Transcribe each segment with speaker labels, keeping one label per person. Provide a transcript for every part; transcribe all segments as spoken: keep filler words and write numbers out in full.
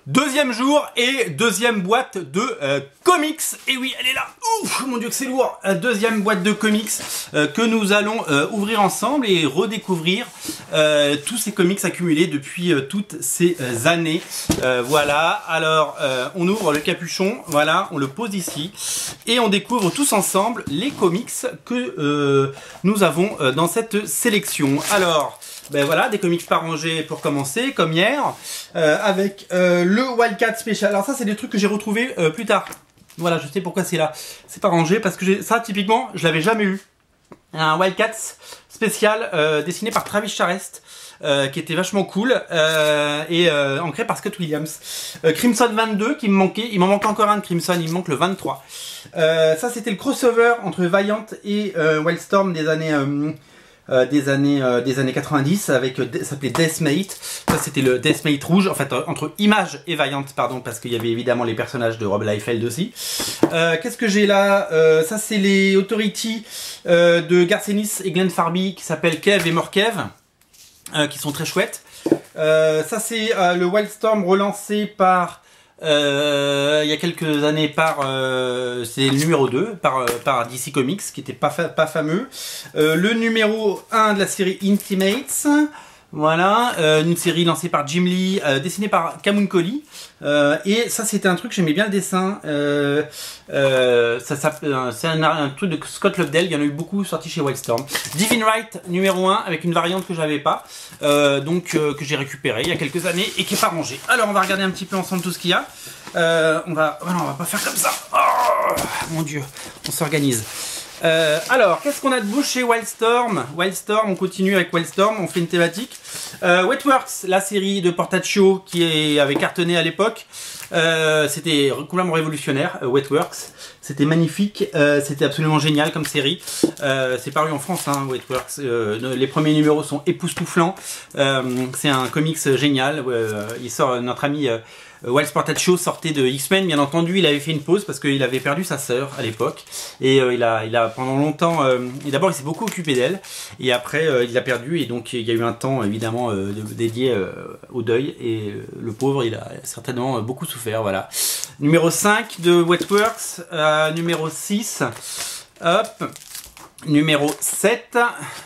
Speaker 1: Deuxième jour et deuxième boîte de euh, comics. Et oui, elle est là. Ouf, mon dieu que c'est lourd. Euh, deuxième boîte de comics euh, que nous allons euh, ouvrir ensemble et redécouvrir euh, tous ces comics accumulés depuis euh, toutes ces euh, années. Euh, voilà. Alors, euh, on ouvre le capuchon. Voilà, on le pose ici et on découvre tous ensemble les comics que euh, nous avons euh, dans cette sélection. Alors. Ben voilà, des comics pas rangés pour commencer, comme hier, euh, avec euh, le Wildcat Special. Alors ça, c'est des trucs que j'ai retrouvés euh, plus tard. Voilà, je sais pourquoi c'est là. C'est pas rangé, parce que ça, typiquement, je l'avais jamais eu. Un Wildcat spécial euh, dessiné par Travis Charest, euh, qui était vachement cool, euh, et euh, ancré par Scott Williams. Euh, Crimson vingt-deux, qui me manquait. Il m'en manque encore un de Crimson, il me manque le vingt-trois. Euh, ça, c'était le crossover entre Valiant et euh, Wildstorm des années... Euh, Euh, des années euh, des années quatre-vingt-dix avec euh, ça s'appelait Deathmate. Ça c'était le Deathmate rouge, en fait euh, entre Image et Valiant, pardon, parce qu'il y avait évidemment les personnages de Rob Liefeld aussi. Euh, Qu'est-ce que j'ai là? euh, Ça c'est les Authority euh, de Garth Ennis et Glenn Farby qui s'appellent Kev et More Kev, euh, qui sont très chouettes. Euh, ça c'est euh, le Wildstorm relancé par Euh, il y a quelques années par euh, c'est le numéro deux par, euh, par D C Comics, qui était pas, fa pas fameux. Euh, le numéro un de la série Intimates, voilà, euh, une série lancée par Jim Lee, euh, dessinée par Camoon Collie. Euh, et ça c'était un truc, j'aimais bien le dessin. Euh, euh, ça, ça, c'est un, un truc de Scott Lobdell, il y en a eu beaucoup sorti chez Wildstorm. Divine Right numéro un avec une variante que j'avais pas, euh, donc euh, que j'ai récupéré il y a quelques années et qui est pas rangée. Alors on va regarder un petit peu ensemble tout ce qu'il y a. Euh, on va, oh non, on va pas faire comme ça. Oh, mon dieu, on s'organise. Euh, alors, qu'est-ce qu'on a de beau chez Wildstorm? Wildstorm, on continue avec Wildstorm, on fait une thématique. Euh, Wetworks, la série de Portaccio qui est, avait cartonné à l'époque. Euh, c'était complètement révolutionnaire, euh, Wetworks. C'était magnifique, euh, c'était absolument génial comme série. Euh, c'est paru en France, hein, Wetworks. Euh, les premiers numéros sont époustouflants. Euh, c'est un comics génial. Euh, il sort, notre ami euh, Wild Portaccio sortait de X-Men, bien entendu. Il avait fait une pause parce qu'il avait perdu sa sœur à l'époque. Et euh, il, a, il a pendant longtemps... Euh, D'abord, il s'est beaucoup occupé d'elle. Et après, euh, il l'a perdu. Et donc, il y a eu un temps, évidemment, euh, dédié euh, au deuil. Et euh, le pauvre, il a certainement beaucoup souffert. Voilà. Numéro cinq de Wetworks. Euh, numéro six. Hop. Numéro sept.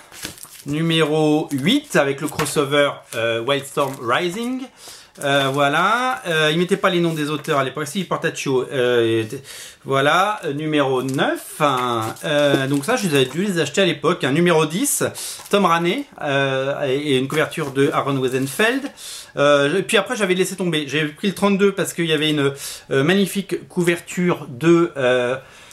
Speaker 1: Numéro huit avec le crossover euh, Wildstorm Rising. Euh, voilà, euh, ils mettaient pas les noms des auteurs à l'époque, si, Portaccio, euh, voilà, euh, numéro neuf, hein, euh, donc ça je les avais dû les acheter à l'époque, hein, numéro dix, Tom Raney, euh, et une couverture de Aaron Wesenfeld, euh, puis après j'avais laissé tomber, j'avais pris le trente-deux parce qu'il y avait une euh, magnifique couverture de... Euh,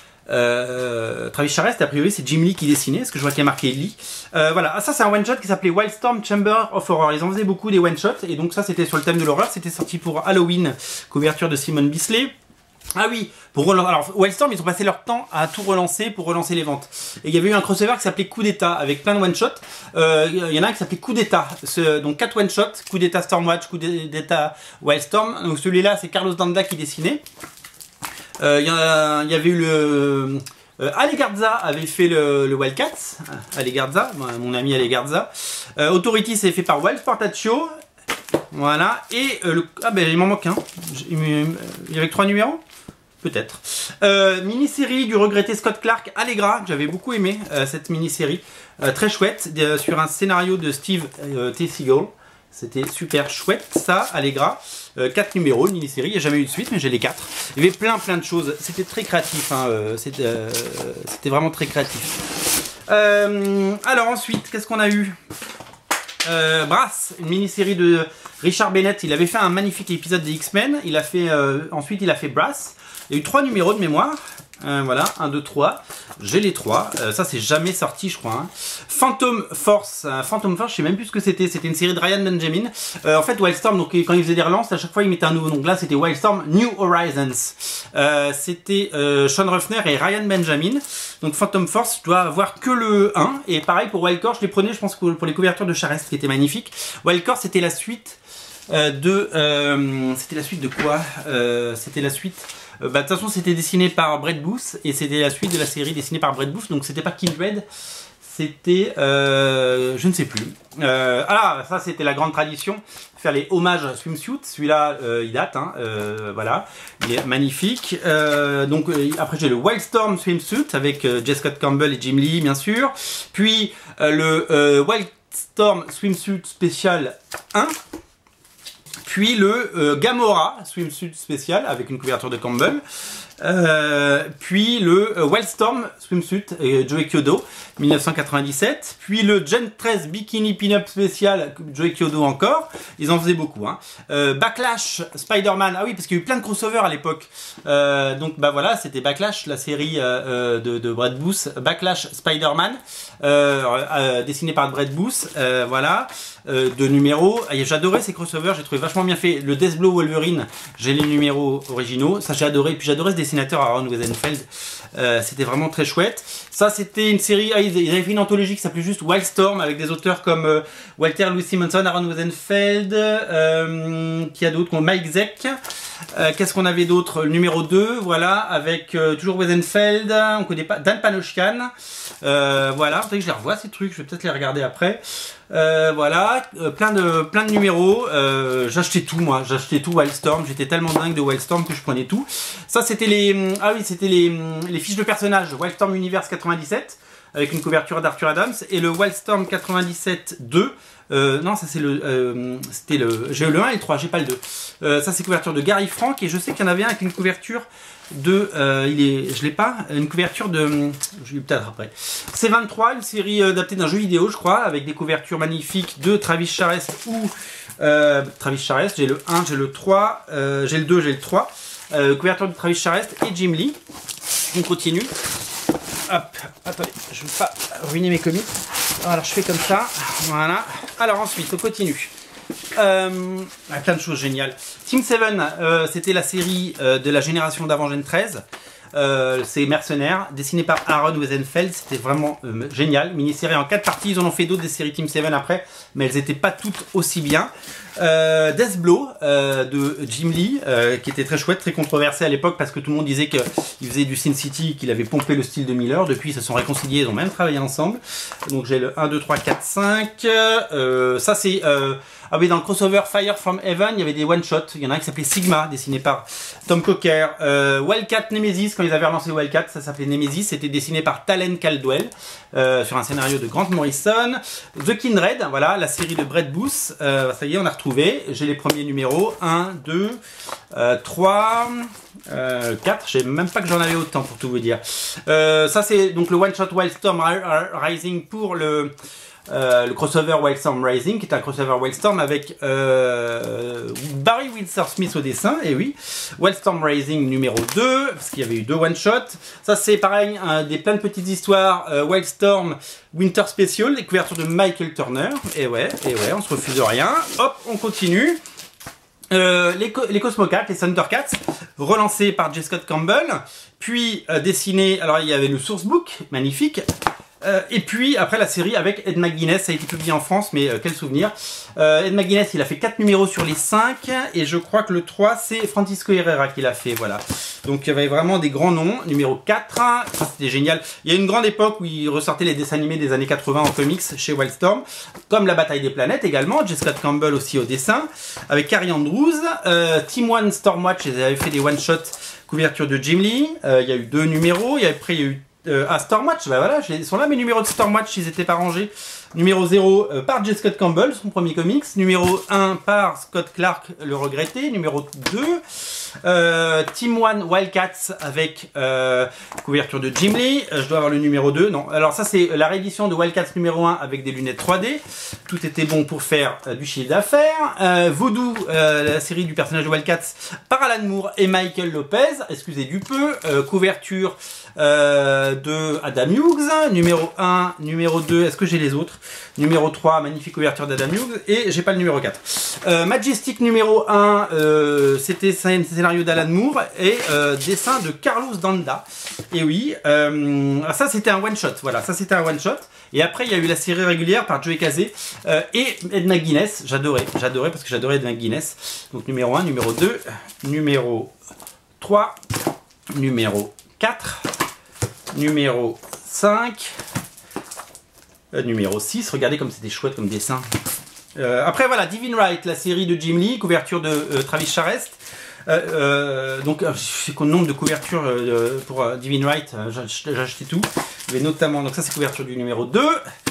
Speaker 1: Euh, Travis Charest, a priori c'est Jim Lee qui dessinait, parce que je vois qu'il y a marqué Lee. Euh, voilà, ah, ça c'est un one shot qui s'appelait Wildstorm Chamber of Horror. Ils en faisaient beaucoup des one shots, et donc ça c'était sur le thème de l'horreur. C'était sorti pour Halloween, couverture de Simon Bisley. Ah oui, pour relancer. Alors Wildstorm, ils ont passé leur temps à tout relancer pour relancer les ventes. Et il y avait eu un crossover qui s'appelait Coup d'État avec plein de one shots. Euh, il y en a un qui s'appelait Coup d'État, donc quatre one shots, Coup d'État Stormwatch, Coup d'État Wildstorm. Donc celui-là c'est Carlos Danda qui dessinait. Il euh, y, y avait eu le... Euh, Ale Garza avait fait le, le Wildcats. Ale Garza, mon ami Ale Garza. Euh, Authority, c'est fait par Wild Portaccio. Voilà. Et euh, le... Ah ben il m'en manque un. Il y avait que trois numéros? Peut-être. Euh, mini-série du regretté Scott Clark, Allegra. J'avais beaucoup aimé euh, cette mini-série. Euh, très chouette. Euh, sur un scénario de Steve euh, T. Seagal. C'était super chouette, ça, Allegra. Euh, quatre numéros, une mini-série. Il n'y a jamais eu de suite, mais j'ai les quatre. Il y avait plein, plein de choses. C'était très créatif. Hein, euh, C'était euh, vraiment très créatif. Euh, alors ensuite, qu'est-ce qu'on a eu? euh, Brass, une mini-série de Richard Bennett. Il avait fait un magnifique épisode des X-Men. Il a fait euh, ensuite, il a fait Brass. Il y a eu trois numéros de mémoire. Euh, voilà, un, deux, trois. J'ai les trois. Euh, ça, c'est jamais sorti, je crois. Hein. Phantom Force. Euh, Phantom Force, je sais même plus ce que c'était. C'était une série de Ryan Benjamin. Euh, en fait, Wildstorm, donc, quand il faisait des relances, à chaque fois, il mettait un nouveau nom. Là, c'était Wildstorm New Horizons. Euh, c'était euh, Sean Ruffner et Ryan Benjamin. Donc, Phantom Force, je dois avoir que le un. Et pareil, pour Wildcore, je les prenais, je pense, pour les couvertures de Charest, qui étaient magnifiques. Wildcore, c'était la suite euh, de... Euh, c'était la suite de quoi euh, C'était la suite... Euh, bah, de toute façon, c'était dessiné par Brett Booth et c'était la suite de la série dessinée par Brett Booth, donc c'était pas Kindred, c'était, euh, je ne sais plus. Euh, ah, ça c'était la grande tradition, faire les hommages à swimsuit. Celui-là, euh, il date, hein, euh, voilà, il est magnifique. Euh, donc euh, après j'ai le Wildstorm swimsuit avec euh, J. Scott Campbell et Jim Lee, bien sûr. Puis euh, le euh, Wildstorm swimsuit spécial un. Puis le euh, Gamora swimsuit spécial avec une couverture de Campbell. Euh, puis le euh, Wildstorm swimsuit et Joey Kyodo mille neuf cent quatre-vingt-dix-sept, puis le Gen treize Bikini Pin-Up spécial Joey Kyodo encore, ils en faisaient beaucoup, hein. euh, Backlash Spider-Man, ah oui parce qu'il y a eu plein de crossovers à l'époque, euh, donc bah voilà c'était Backlash, la série euh, de, de Brad Booth, Backlash Spider-Man euh, euh, dessiné par Brad Booth, euh, voilà, euh, de numéros, j'adorais ces crossovers, j'ai trouvé vachement bien fait. Le Deathblow Wolverine, j'ai les numéros originaux, ça j'ai adoré, puis j'adorais ce dessinateur Aaron Wiesenfeld, euh, c'était vraiment très chouette. Ça c'était une série, ah, ils avaient fait une anthologie qui s'appelait juste Wildstorm avec des auteurs comme euh, Walter Louis Simonson, Aaron Wiesenfeld, euh, qui a d'autres, comme Mike Zeck. Euh, Qu'est-ce qu'on avait d'autre? Le numéro deux, voilà, avec euh, toujours Wiesenfeld, on connaît pas, Dan Panochkan, euh, voilà, vous savez que je les revois ces trucs, je vais peut-être les regarder après. Euh, voilà, euh, plein de plein de numéros, euh, j'achetais tout moi, j'achetais tout Wildstorm, j'étais tellement dingue de Wildstorm que je prenais tout. Ça c'était les, ah oui c'était les, les fiches de personnages, Wildstorm Universe quatre-vingt-dix-sept, avec une couverture d'Arthur Adams, et le Wildstorm quatre-vingt-dix-sept deux, euh, non ça c'est le, euh, c'était le, j'ai le un et le trois, j'ai pas le deux. Euh, ça c'est couverture de Gary Frank, et je sais qu'il y en avait un avec une couverture de, euh, il est, je l'ai pas, une couverture de, je l'ai peut-être après. C vingt-trois, une série adaptée d'un jeu vidéo, je crois, avec des couvertures magnifiques de Travis Charest ou euh, Travis Charest. J'ai le un, j'ai le trois, euh, j'ai le deux, j'ai le trois. Euh, couverture de Travis Charest et Jim Lee. On continue. Hop, attendez, je ne veux pas ruiner mes comics. Alors je fais comme ça, voilà. Alors ensuite, on continue. Euh, plein de choses géniales. Team sept, euh, c'était la série euh, de la génération d'avant Gen treize. Euh, c'est Mercenaires, dessiné par Aaron Wiesenfeld, c'était vraiment euh, génial. Mini-série en quatre parties, ils en ont fait d'autres des séries Team sept après, mais elles n'étaient pas toutes aussi bien. Euh, Deathblow euh, de Jim Lee, euh, qui était très chouette, très controversé à l'époque parce que tout le monde disait qu'il faisait du Sin City, qu'il avait pompé le style de Miller. Depuis, ils se sont réconciliés, ils ont même travaillé ensemble. Donc j'ai le un, deux, trois, quatre, cinq. Euh, ça c'est... Euh, ah oui, dans le crossover Fire from Heaven, il y avait des one-shots. Il y en a un qui s'appelait Sigma, dessiné par Tom Cocker. Euh, Wildcat Nemesis, quand ils avaient relancé Wildcat, ça s'appelait Nemesis. C'était dessiné par Talen Caldwell, euh, sur un scénario de Grant Morrison. The Kindred, voilà, la série de Brad Booth. Euh, ça y est, on a retrouvé. J'ai les premiers numéros. un, deux, trois, quatre. Je sais même pas que j'en avais autant, pour tout vous dire. Euh, ça, c'est donc le one-shot Wildstorm Rising pour le... Euh, le crossover Wildstorm Rising, qui est un crossover Wildstorm avec euh, Barry Windsor Smith au dessin, et oui, Wildstorm Rising numéro deux, parce qu'il y avait eu deux one-shots. Ça c'est pareil, hein, des plein de petites histoires, euh, Wildstorm Winter Special, les couvertures de Michael Turner, et ouais, et ouais, on se refuse de rien. Hop, on continue. Euh, les, les Cosmocats, les Thundercats, relancés par J. Scott Campbell, puis euh, dessinés, alors il y avait le sourcebook, magnifique. Euh, et puis après la série avec Ed McGuinness, ça a été publié en France, mais euh, quel souvenir. euh, Ed McGuinness, il a fait quatre numéros sur les cinq, et je crois que le trois c'est Francisco Herrera qui l'a fait, voilà. Donc il y avait vraiment des grands noms. Numéro quatre, ça c'était génial. Il y a une grande époque où il ressortait les dessins animés des années quatre-vingts en comics chez Wildstorm, comme La Bataille des Planètes également, J. Scott Campbell aussi au dessin, avec Carrie Andrews. euh, Team One Stormwatch, ils avaient fait des one-shots, couverture de Jim Lee. euh, il y a eu deux numéros, et après il y a eu Euh, ah, Stormwatch, bah voilà, ils sont là mes numéros de Stormwatch, ils étaient pas rangés. Numéro zéro euh, par J. Scott Campbell, son premier comics. Numéro un par Scott Clark, le regretté. Numéro deux, euh, Team One Wildcats avec euh, couverture de Jim Lee. Euh, je dois avoir le numéro deux, non. Alors ça c'est la réédition de Wildcats numéro un avec des lunettes trois D. Tout était bon pour faire euh, du chiffre d'affaires. Euh, Voodoo, euh, la série du personnage de Wildcats par Alan Moore et Michael Lopez, excusez du peu. Euh, couverture euh, de Adam Hughes. Numéro un, numéro deux, est-ce que j'ai les autres? Numéro trois, magnifique couverture d'Adam Hughes, et j'ai pas le numéro quatre. Euh, Majestic numéro un, euh, c'était un scénario d'Alan Moore et euh, dessin de Carlos Danda. Et oui, euh, ça c'était un one shot, voilà, ça c'était un one shot. Et après il y a eu la série régulière par Joey Casey euh, et Ed McGuinness. J'adorais, j'adorais parce que j'adorais Ed McGuinness. Donc numéro un, numéro deux, numéro trois, numéro quatre, numéro cinq. Euh, numéro six, regardez comme c'était chouette comme dessin. Euh, après voilà, Devin Wright, la série de Jim Lee, couverture de euh, Travis Charest. Euh, euh, donc je sais qu'on nombre de couvertures euh, pour euh, Devin Wright, euh, j'ai acheté tout. Mais notamment, donc ça c'est couverture du numéro deux.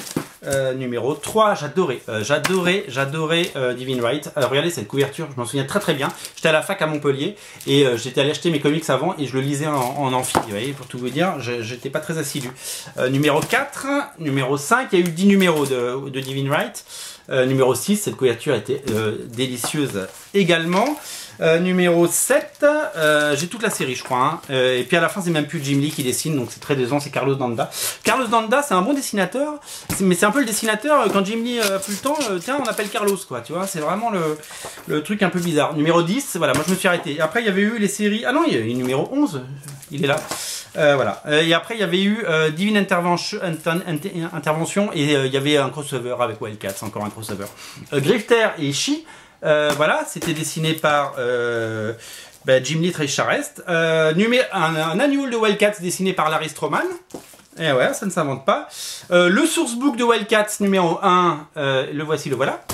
Speaker 1: Euh, numéro trois, j'adorais, euh, j'adorais, j'adorais euh, Devin Wright. Alors regardez cette couverture, je m'en souviens très très bien. J'étais à la fac à Montpellier et euh, j'étais allé acheter mes comics avant et je le lisais en, en amphi, vous voyez, pour tout vous dire, j'étais pas très assidu. Euh, numéro quatre, numéro cinq, il y a eu dix numéros de, de Devin Wright. Euh, numéro six, cette couverture était euh, délicieuse également. Euh, numéro sept, euh, j'ai toute la série je crois, hein. euh, et puis à la fin c'est même plus Jim Lee qui dessine, donc c'est très décevant, c'est Carlos D'Anda. Carlos D'Anda c'est un bon dessinateur, mais c'est un peu le dessinateur, quand Jim Lee a plus le temps, euh, tiens on appelle Carlos quoi, tu vois, c'est vraiment le, le truc un peu bizarre. Numéro dix, voilà, moi je me suis arrêté. Après il y avait eu les séries, ah non il y a eu numéro onze, il est là. Euh, voilà. Euh, et après il y avait eu euh, Divine Intervention, Inter Intervention et euh, il y avait un crossover avec Wildcats, encore un crossover. Euh, Grifter et Shi. Euh, voilà, c'était dessiné par euh, bah, Jim Lee, Travis Charest. Euh, un, un annual de Wildcats dessiné par Larry Stroman. Et ouais, ça ne s'invente pas. Euh, le sourcebook de Wildcats numéro un, euh, le voici, le voilà.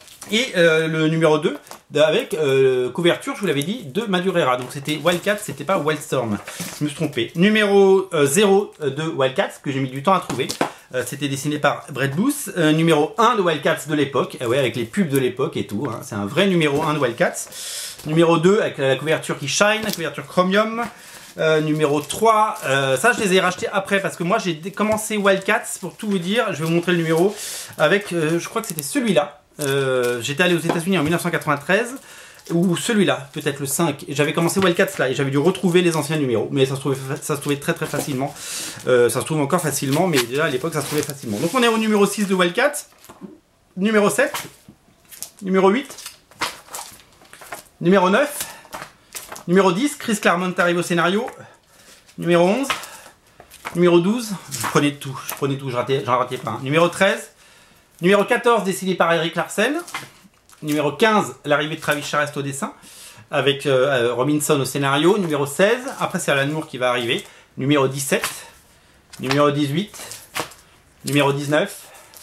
Speaker 1: Et euh, le numéro deux, avec euh, couverture, je vous l'avais dit, de Madureira. Donc c'était Wildcats, c'était pas Wildstorm. Je me suis trompé. Numéro euh, zéro de Wildcats, que j'ai mis du temps à trouver. Euh, c'était dessiné par Brett Booth. Euh, numéro un de Wildcats de l'époque. Eh ouais, avec les pubs de l'époque et tout. Hein. C'est un vrai numéro un de Wildcats. Numéro deux, avec la couverture qui shine, la couverture chromium. Euh, numéro trois, euh, ça je les ai rachetés après parce que moi j'ai commencé Wildcats, pour tout vous dire, je vais vous montrer le numéro, avec, euh, je crois que c'était celui-là. Euh, J'étais allé aux États-Unis en mille neuf cent quatre-vingt-treize. Ou celui-là, peut-être le cinq. J'avais commencé Wildcats là et j'avais dû retrouver les anciens numéros. Mais ça se trouvait, ça se trouvait très très facilement. Euh, ça se trouve encore facilement, mais déjà à l'époque ça se trouvait facilement. Donc on est au numéro six de Wildcats. Numéro sept. Numéro huit. Numéro neuf. Numéro dix. Chris Claremont arrive au scénario. Numéro onze. Numéro douze. Je prenais tout, je prenais tout, je ratais, j'en ratais pas. Hein. Numéro treize. Numéro quatorze, dessiné par Eric Larsen. Numéro quinze, l'arrivée de Travis Charest au dessin, avec euh, Robinson au scénario. Numéro seize, après c'est Alan Moore qui va arriver. Numéro dix-sept, numéro dix-huit, numéro dix-neuf,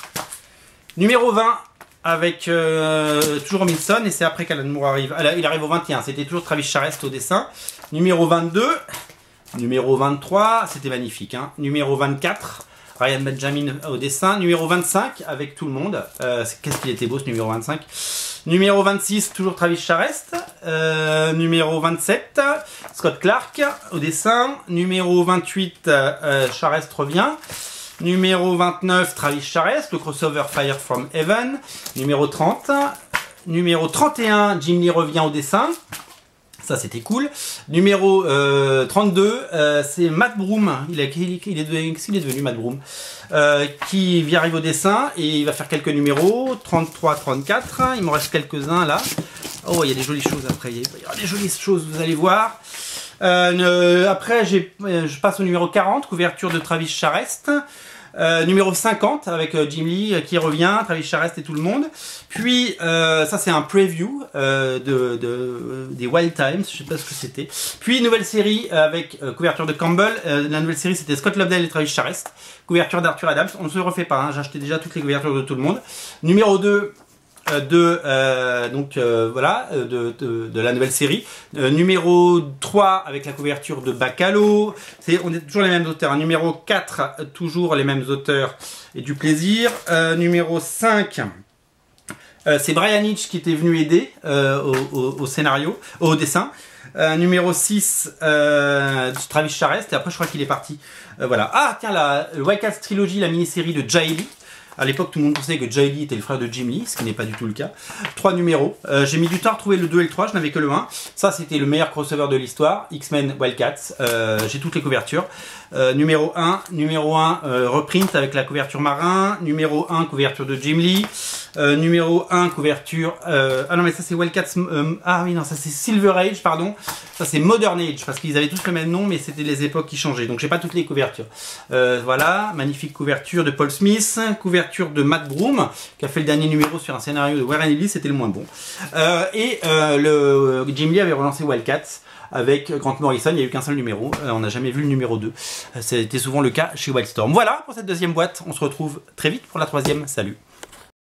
Speaker 1: numéro vingt, avec euh, toujours Robinson, et c'est après qu'Alan Moore arrive. Il arrive au vingt et un, c'était toujours Travis Charest au dessin. Numéro vingt-deux, numéro vingt-trois, c'était magnifique. Hein. Numéro vingt-quatre, Ryan Benjamin au dessin. Numéro vingt-cinq, avec tout le monde. Euh, Qu'est-ce qu'il était beau ce numéro vingt-cinq. Numéro vingt-six, toujours Travis Charest. Euh, numéro vingt-sept, Scott Clark au dessin. Numéro vingt-huit, euh, Charest revient. Numéro vingt-neuf, Travis Charest, le crossover Fire from Heaven. Numéro trente. Numéro trente et un, Jim Lee revient au dessin. Ça c'était cool. Numéro euh, trente-deux, euh, c'est Matt Broom. Il, a, il, il, est devenu, il est devenu Matt Broom. Euh, qui vient arriver au dessin et il va faire quelques numéros. trente-trois, trente-quatre. Il m'en reste quelques-uns là. Oh, il y a des jolies choses après. Il y a des jolies choses, vous allez voir. Euh, après, je passe au numéro quarante, couverture de Travis Charest. Euh, numéro cinquante avec euh, Jim Lee euh, qui revient, Travis Charest et tout le monde. Puis euh, ça c'est un preview euh, de, de, euh, des Wild Times, je sais pas ce que c'était. Puis nouvelle série avec euh, couverture de Campbell. Euh, la nouvelle série c'était Scott Lobdell et Travis Charest. Couverture d'Arthur Adams. On ne se refait pas, hein, j'ai acheté déjà toutes les couvertures de tout le monde. Numéro deux. Euh, de euh, donc euh, voilà euh, de, de, de la nouvelle série. Euh, numéro trois avec la couverture de Bacalo. C'est on est toujours les mêmes auteurs. Hein. Numéro quatre, toujours les mêmes auteurs et du plaisir. Euh, numéro cinq, euh, c'est Brian Hitch qui était venu aider euh, au, au, au scénario, au dessin. Euh, numéro six, euh, Travis Charest, et après je crois qu'il est parti. Euh, voilà. Ah tiens, la Wildcats Trilogy, la mini-série de Jay Lee. À l'époque, tout le monde pensait que Jay Lee était le frère de Jim Lee, ce qui n'est pas du tout le cas. Trois numéros. Euh, J'ai mis du temps à trouver le deux et le trois, je n'avais que le un. Ça, c'était le meilleur crossover de l'histoire. X-Men Wildcats. Euh, J'ai toutes les couvertures. Euh, numéro un. Numéro un, euh, reprint avec la couverture marin. Numéro un, couverture de Jim Lee. Euh, numéro un, couverture. Euh, ah non, mais ça c'est Wildcats. Euh, ah oui, non, ça c'est Silver Age, pardon. Ça c'est Modern Age, parce qu'ils avaient tous le même nom, mais c'était les époques qui changeaient. Donc j'ai pas toutes les couvertures. Euh, voilà, magnifique couverture de Paul Smith. Couverture de Matt Broom, qui a fait le dernier numéro sur un scénario de Warren Ellis, c'était le moins bon. Euh, et euh, le Jim Lee avait relancé Wildcats. Avec Grant Morrison, il n'y a eu qu'un seul numéro. Euh, on n'a jamais vu le numéro deux. C'était souvent le cas chez Wildstorm. Voilà pour cette deuxième boîte. On se retrouve très vite pour la troisième. Salut!